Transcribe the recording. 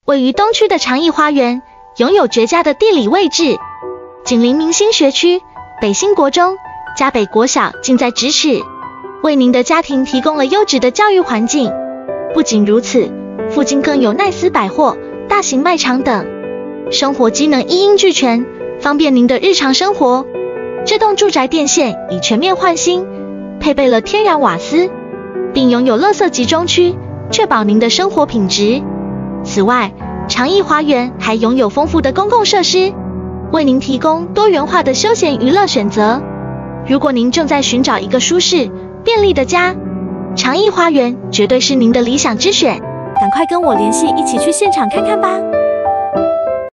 位于东区的长益花园拥有绝佳的地理位置，紧邻明星学区、北新国中、嘉北国小近在咫尺，为您的家庭提供了优质的教育环境。不仅如此，附近更有奈斯百货、大型卖场等，生活机能一应俱全，方便您的日常生活。这栋住宅电线已全面换新，配备了天然瓦斯，并拥有垃圾集中区，确保您的生活品质。此外，长益花园还拥有丰富的公共设施，为您提供多元化的休闲娱乐选择。如果您正在寻找一个舒适、便利的家，长益花园绝对是您的理想之选。赶快跟我联系，一起去现场看看吧。